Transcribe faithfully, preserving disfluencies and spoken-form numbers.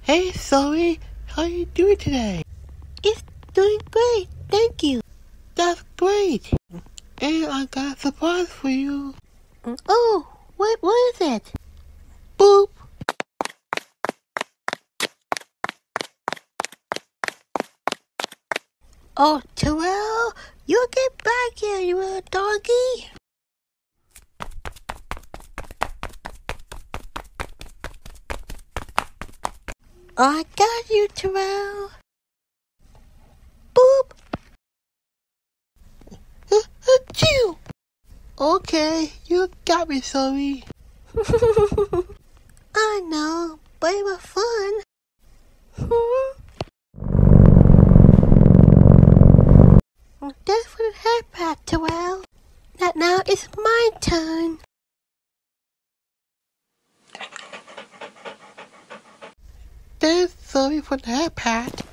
Hey, Zoe, how you doing today? It's doing great, thank you. That's great. And I got a surprise for you. Oh, what, what is it? Boop. Oh, Terrell, you get back here, you little doggy. I got you, Terrell. Boop. Achoo! Okay, you got me, Zoe. I know, but it was fun. That's for the HeadPat, Terrell. That now it's my turn. Thanks, Zoe, for the HeadPat.